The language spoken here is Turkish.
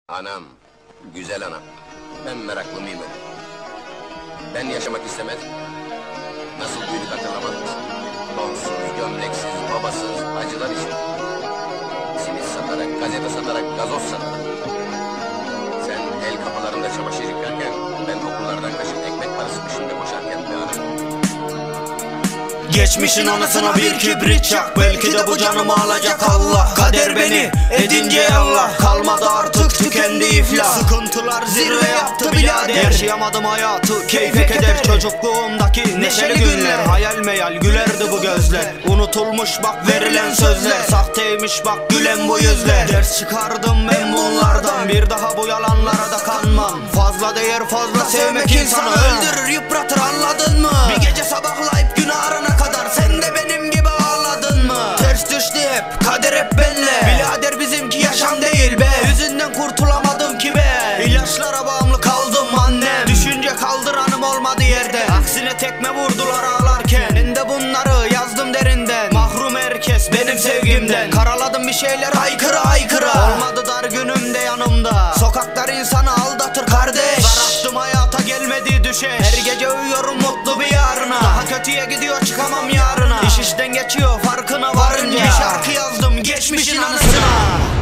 Anam, güzel anam. Ben meraklı mıyım öyle? Ben yaşamak istemez. Nasıl büyüdük hatırlamaz mısın? Donsuz, gömleksiz, babasız, acılar için. Simit satarak, gazete satarak, gazoz satarak. Sen el kapılarında çamaşır yıkarken, ben okullardan kaçıp ekmek parası peşinde koşarken be anam. Geçmişin anasına bir kibrit çak, belki de bu canımı alacak Allah. Kader beni edince yallah, kalmadı artık tükendi iflah. Sıkıntılar zirve yaptı birader, yaşayamadım hayatı keyfe keder. Çocukluğumdaki neşeli günler, hayal meyal gülerdi bu gözler. Unutulmuş bak verilen sözler, sahteymiş bak gülen bu yüzler. Ders çıkardım ben bunlardan, bir daha bu yalanlara da kanmam. Fazla değer fazla sevmek insanı öldürür yıpratır, anladın mı? Bir gece sabahlayıp gün ağarana kadar sen de benim gibi ağladın mı? Ters düştü hep, kader hep benle. Birader bizimki yaşam değil be, yüzünden kurtulamadım ki be. İlaçlara bağımlı kaldım annem, düşünce kaldıranım olmadı yerde. Aksine tekme vurdular ağlarken, ben de bunları yazdım derinden. Mahrum herkes benim sevgimden, karaladım bir şeyler haykıra haykıra. Olmadı dar günümde yanımda, sokaklar insanı aldatır kardeş. Zar attım hayata gelmedi düşeş, her gece uyuyorum mutlu bir yarına. Daha kötüye gidiyor çıkamam yarına, İş işten geçiyor farkına varınca. Bir şarkı yazdım geçmişin anısına.